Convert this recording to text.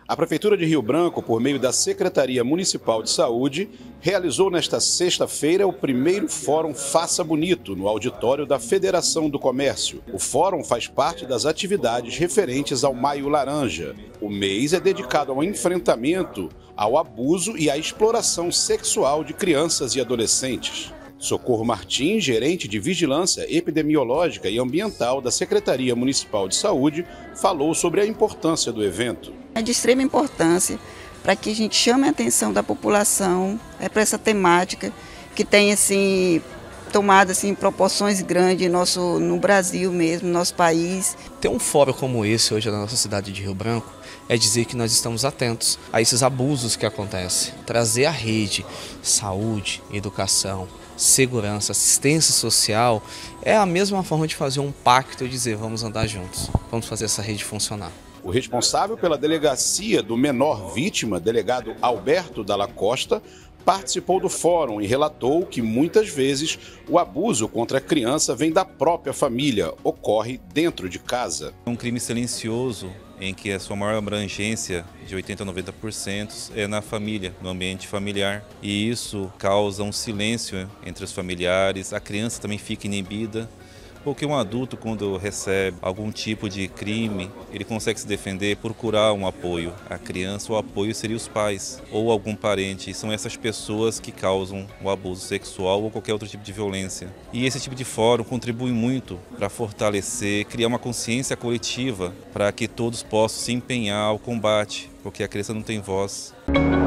A Prefeitura de Rio Branco, por meio da Secretaria Municipal de Saúde, realizou nesta sexta-feira o primeiro Fórum Faça Bonito, no auditório da Federação do Comércio. O fórum faz parte das atividades referentes ao Maio Laranja. O mês é dedicado ao enfrentamento ao abuso e à exploração sexual de crianças e adolescentes. Socorro Martins, gerente de Vigilância Epidemiológica e Ambiental da Secretaria Municipal de Saúde, falou sobre a importância do evento. É de extrema importância para que a gente chame a atenção da população para essa temática que tem tomado proporções grandes no Brasil mesmo, no nosso país. Ter um fórum como esse hoje na nossa cidade de Rio Branco é dizer que nós estamos atentos a esses abusos que acontecem. Trazer a rede, saúde, educação, segurança, assistência social é a mesma forma de fazer um pacto e dizer vamos andar juntos, vamos fazer essa rede funcionar. O responsável pela delegacia do menor vítima, delegado Alberto Dalla Costa, participou do fórum e relatou que muitas vezes o abuso contra a criança vem da própria família, ocorre dentro de casa. Um crime silencioso em que a sua maior abrangência, de 80% a 90%, é na família, no ambiente familiar. E isso causa um silêncio entre os familiares, a criança também fica inibida. Porque um adulto, quando recebe algum tipo de crime, ele consegue se defender, procurar um apoio. A criança, o apoio seria os pais ou algum parente. E são essas pessoas que causam o abuso sexual ou qualquer outro tipo de violência. E esse tipo de fórum contribui muito para fortalecer, criar uma consciência coletiva para que todos possam se empenhar ao combate, porque a criança não tem voz.